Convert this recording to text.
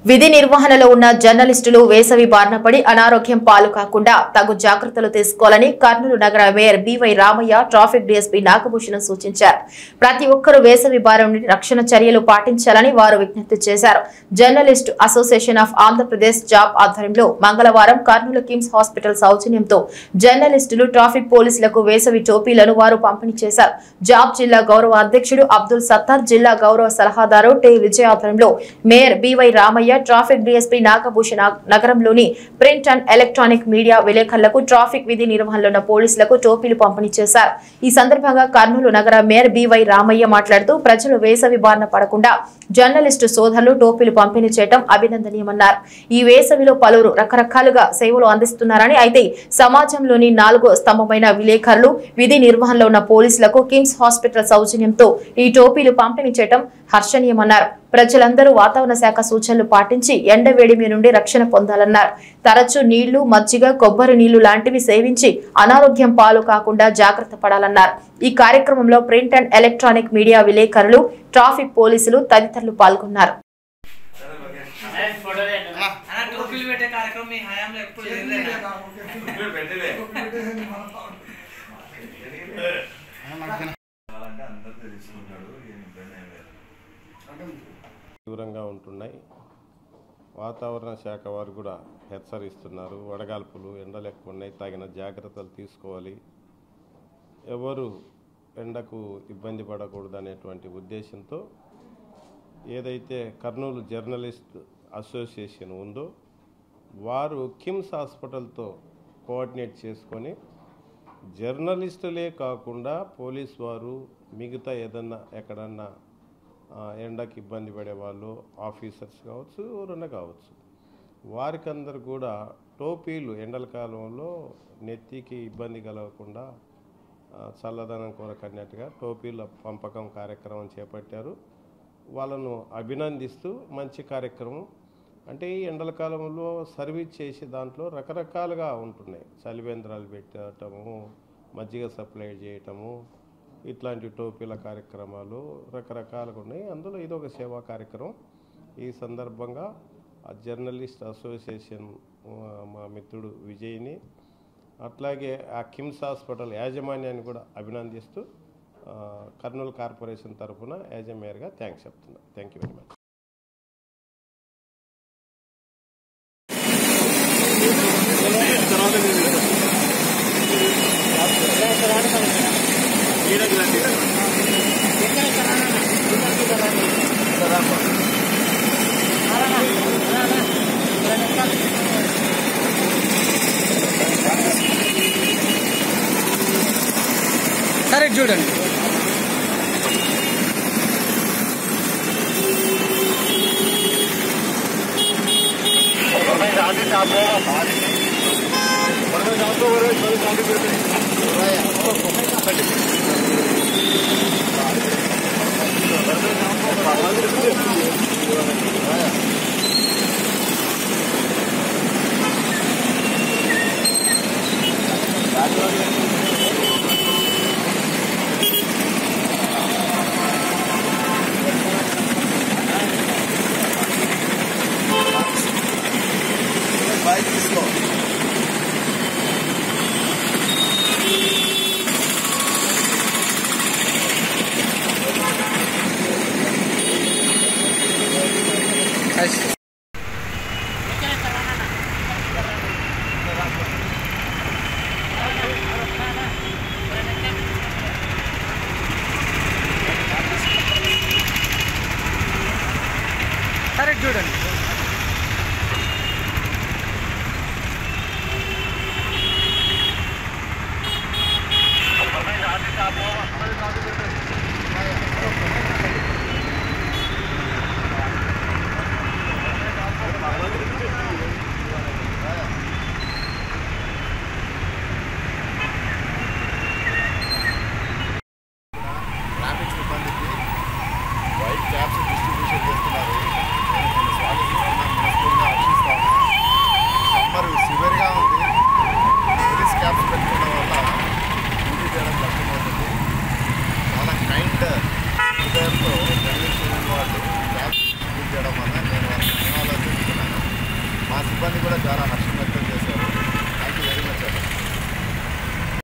విధి నిర్వహణలో ఉన్న జర్నలిస్టులు వేసవి బారిన పడి అనారోగ్యం పాలు కాకుండా తగు జాగ్రత్తలు తీసుకోవాలని కర్నూలు నగర mayor B Y Ramaiah traffic DSP Nagabhushanam సూచించారు. ప్రతి ఒక్కరూ వేసవి బారి నుండి రక్షణ చర్యలు పాటించాలని వారు విజ్ఞప్తి చేశారు. Journalist association of Andhra Pradesh JAP ఆధ్వర్యంలో మంగళవారం కర్నూలు కిమ్స్ హాస్పిటల్ సౌజన్యంతో జర్నలిస్టులు ట్రాఫిక్ పోలీసులకు వేసవి టోపీలను వారు పంపిణీ చేశారు. జాబ్ జిల్లా గౌరవ అధ్యక్షుడు అబ్దుల్ సత్తార్, జిల్లా గౌరవ సలహాదారు టే విజయ ఆధ్వర్యంలో mayor B Y Ramaiah traffic DSP Nagabhushana నగరంలోని ప్రింట్ అండ్ ఎలక్ట్రానిక్ మీడియా విలేకరులకు ట్రాఫిక్ విధి నిర్వహణలో ఉన్న పోలీసులకు టోపీలు పంపిణీ చేశారు. ఈ సందర్భంగా కర్నూలు నగర మేయర్ బివై రామయ్య మాట్లాడుతూ ప్రజలు వేసవి బారిన పడకుండా జర్నలిస్టు సోదరులు టోపీలు పంపిణీ చేయడం అభినందనీయమన్నారు. ఈ వేసవిలో పలువురు రకరకాలుగా సేవలు అందిస్తున్నారని, అయితే సమాజంలోని 4వ స్తంభమైన విలేకరులు విధి నిర్వహణలో ఉన్న పోలీసులకు కిమ్స్ హాస్పిటల్ సౌజన్యంతో ఈ టోపీలు పంపిణీ చేయడం హర్షణీయమన్నారు. ప్రజలందరూ వాతావరణ శాఖ సూచనలు పాటించి ఎండవేడిమి నుండి రక్షణ పొందాలన్నారు. తరచూ నీళ్లు, మజ్జిగ, కొబ్బరి నీళ్లు లాంటివి సేవించి అనారోగ్యం పాలు కాకుండా జాగ్రత్త పడాలన్నారు. ఈ కార్యక్రమంలో ప్రింట్ అండ్ ఎలక్ట్రానిక్ మీడియా విలేకరులు, ట్రాఫిక్ పోలీసులు తదితరులు పాల్గొన్నారు. తీవ్రంగా ఉంటున్నాయి. వాతావరణ శాఖ వారు కూడా హెచ్చరిస్తున్నారు. వడగాల్పులు, ఎండలు ఎక్కువ ఉన్నాయి, తగిన జాగ్రత్తలు తీసుకోవాలి, ఎవరు ఎండకు ఇబ్బంది పడకూడదు అనేటువంటి ఉద్దేశంతో ఏదైతే కర్నూలు జర్నలిస్ట్ అసోసియేషన్ ఉందో వారు కిమ్స్ హాస్పిటల్తో కోఆర్డినేట్ చేసుకొని జర్నలిస్టులే కాకుండా పోలీస్ వారు మిగతా ఏదన్నా ఎక్కడన్నా ఎండకి ఇబ్బంది పడే వాళ్ళు, ఆఫీసర్స్ కావచ్చు, ఎవరన్నా కావచ్చు, వారికందరు కూడా టోపీలు ఎండల కాలంలో నెత్తికి ఇబ్బంది కలగకుండా చల్లదనం కొరకు అన్నట్టుగా టోపీల పంపకం కార్యక్రమం చేపట్టారు. వాళ్ళను అభినందిస్తూ మంచి కార్యక్రమం. అంటే ఈ ఎండల కాలంలో సర్వీస్ చేసే దాంట్లో రకరకాలుగా ఉంటున్నాయి. చలివేంద్రాలు పెట్టడము, మజ్జిగ సప్లై చేయటము, ఇట్లాంటి టోపీల కార్యక్రమాలు రకరకాలుగా ఉన్నాయి. అందులో ఇదొక సేవా కార్యక్రమం. ఈ సందర్భంగా ఆ జర్నలిస్ట్ అసోసియేషన్ మా మిత్రుడు విజయ్ని, అట్లాగే ఆ కిమ్స్ హాస్పిటల్ యాజమాన్యాన్ని కూడా అభినందిస్తూ కర్నూలు కార్పొరేషన్ తరఫున యాజ్ ఎ మేయర్గా థ్యాంక్స్ చెప్తున్నాను. Thank you very much. సరే చూడండి. సరే చూడండి. ట్రాఫిక్ సిబ్బందికి వైట్ క్యాప్స్ డిస్ట్రిబ్యూషన్ చేస్తున్నారు. సిబ్బంది కూడా చాలా హర్షం వ్యక్తం